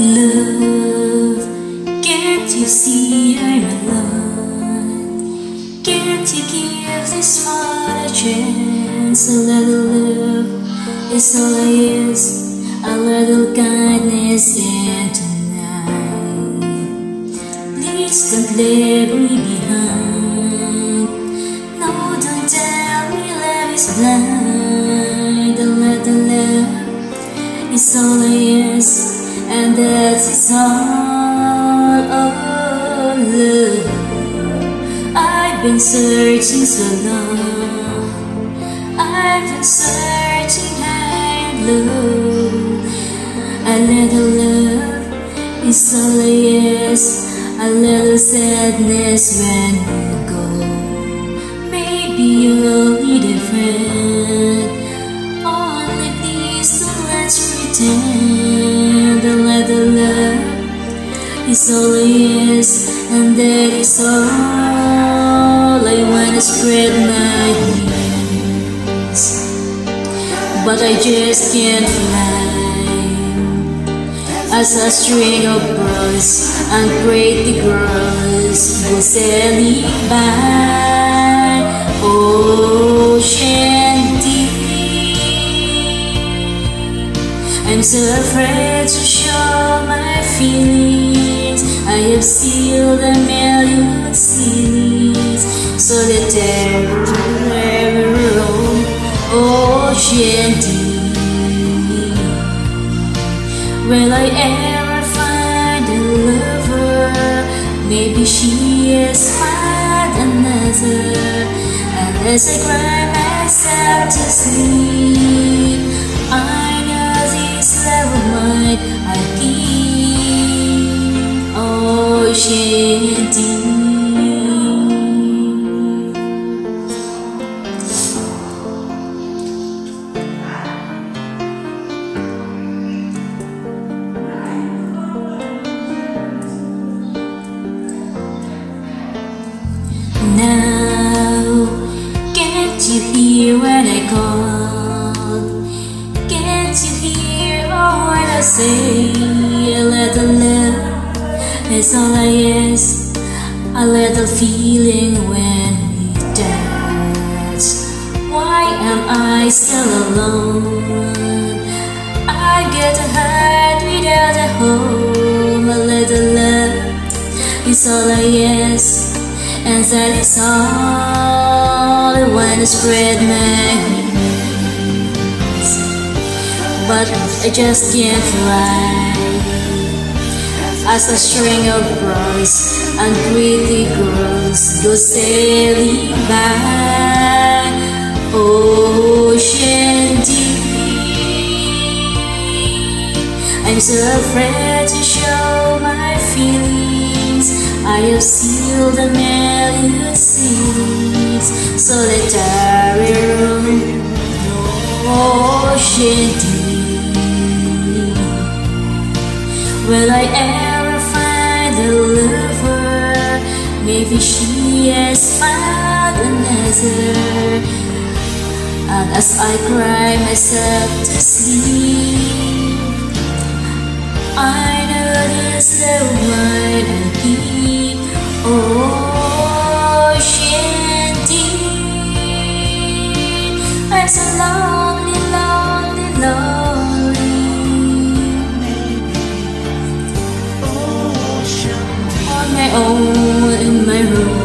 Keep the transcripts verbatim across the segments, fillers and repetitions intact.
Love, can't you see I'm alone? Can't you give this heart a chance? A little love is all I ask, a little kindness and tonight. Please don't leave me behind. No, don't tell me love is blind. A little love is all I ask, and that is all. Oh, love, I've been searching so long. I've been searching high and low. A little love is all I ask, a little sadness when you go. Maybe you'll need a friend. Only please don't let's pretend. A little love is all I ask, and that is all. I wanna spread my wings, but I just can't fly. As a string of pearls and pretty girls go sailing by, ocean deep. I'm so afraid to show my feelings. I have sealed a million seas, solitary roam, ocean deep. Will I ever find a lover? Maybe she has found another. And as I cry myself to sleep, I know this love of mine I keep, ocean deep. Now, can't you hear when I call? Can't you hear all what I say? A little love is all I ask, a little feeling when we dance. Why am I still alone? I get a heart without a home. A little love is all I ask, and that is all. I wanna spread my wings, but I just can't fly. As a string of pearls and pretty girls go sailing by, ocean deep. I'm so afraid to show my feelings. I have sealed a million seas, solitary room, ocean deep. Will I ever find a lover? Maybe she has found another. And as I cry myself to sleep, I know this love mine and keep, ocean deep. I'm so lonely, lonely, lonely. On my own in my room.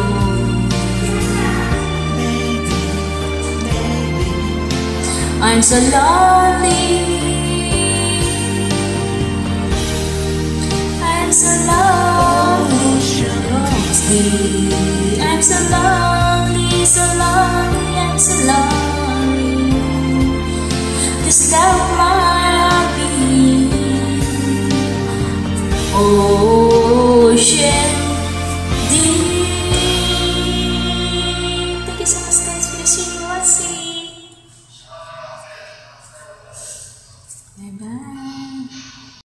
I'm so lonely. I'm so lonely. I'm so lonely, so lonely, I'm so lonely. This love of mine